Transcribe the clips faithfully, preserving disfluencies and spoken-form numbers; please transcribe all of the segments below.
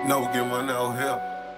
No, get one out here.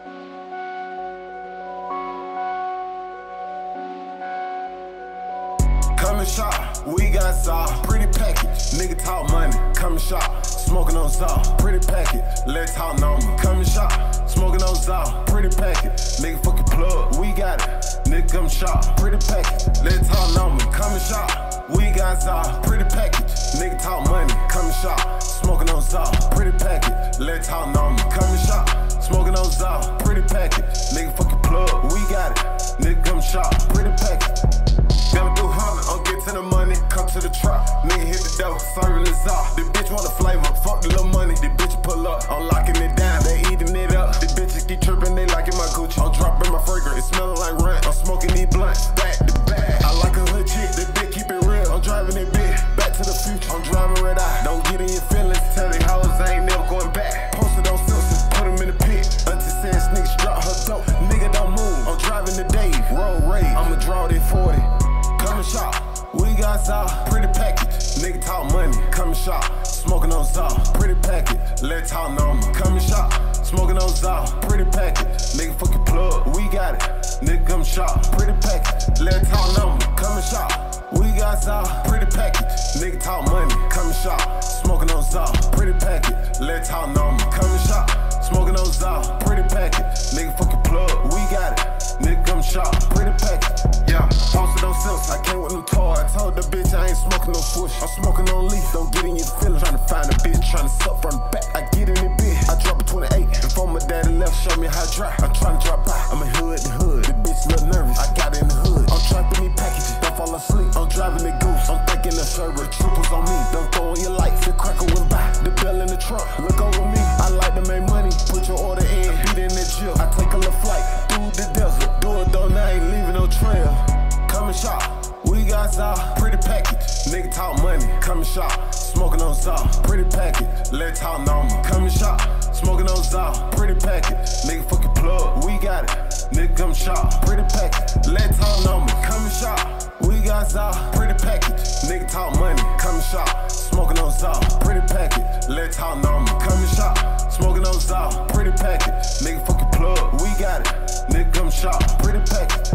Come and shop, we got saw. Pretty package, nigga talk money. Come and shop, smoking on saw. Pretty package, let's talk normal. Come and shop, smoking on saw. Pretty package, nigga fucking plug. We got it, nigga come shop. Pretty package, let's talk normal. Come and shop, we got saw. Pretty package, nigga talk money. Come and shop, smoking on saw. Pretty package, let's talk normal. Come and shop, smoking on saw. Pretty package, nigga fucking plug. We got it, nigga come shop. Pretty package. Gotta do hundred, I'll get to the money, come to the truck. Nigga hit the door, serving this off. The bitch want the flavor, fuck the little money. The bitch pull up, I'm locking it down, they eating it up. The bitches keep tripping, they liking my Gucci. I'm dropping my fragrance, it smelling like rent. I'm smoking these blunts, back to back. I like a hood chick, the bitch keep it real. I'm driving it big, back to the future. I'm driving red eye, don't get in your feelings. Tell they hoes I ain't never going back. Posted on Simpsons, put them in the pit. Auntie says niggas drop her dope, nigga don't move. I'm driving the Dave, roll raid. I'ma draw that forty. Come and shop, we got saw. Pretty package, nigga talk money. Come and shop, smoking on saw. Pretty package, let's talk normal. Come and shop, smoking on saw. Pretty package, nigga fucking plug. We got it, nigga come shop. Pretty package, let's talk normal. Come and shop, we got saw. Pretty package, nigga talk money. Come and shop, smoking on saw. Pretty package, let's talk normal. Come and shop, smoking on saw. Pretty package, nigga fucking plug. We got it, nigga come shop. Pretty package, yeah. Posted on Simpsons, I came with new toy. I told the bitch I ain't smoking no push. I'm smoking on leaf, don't get in your feelings. Trying to find a bitch, trying to suck from the back. I get in it big, I drop a twenty-eight. Before my daddy left, show me how to drive. I'm trying to drop by, I'm a hood to hood. The bitch look nervous, I got in the hood. I'm trapping these packages, don't fall asleep. I'm driving the goose, I'm thinking the server. Troopers on me, don't throw on your lights. The cracker went by, the bell in the trunk. Look over me, I like to make money. Put your order in, beat in the chill. I take a little flight through the desert. Do it though, now I ain't leaving no trail. Come and shop, we got saw. Pretty package, nigga talk money. Come and shop, smoking on saw. Pretty package, let's talk normal. Come and shop, smoking on saw. Pretty package, nigga fucking plug. We got it, nigga come shop. Pretty package, let's talk normal. Come and shop, we got saw. Pretty package, nigga talk money. Come and shop, smoking on saw. Pretty package, let's talk normal. Come and shop, smoking on saw. Pretty package, nigga fucking plug. We got it, nigga come shop. Pretty package.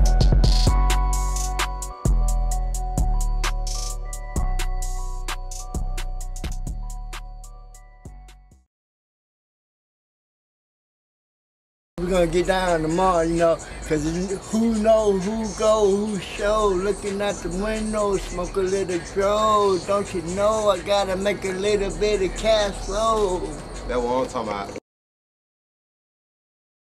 We're gonna get down tomorrow, you know, cause who knows who go, who show. Looking out the window, smoke a little dro. Don't you know I gotta make a little bit of cash flow? That's what I'm talking about.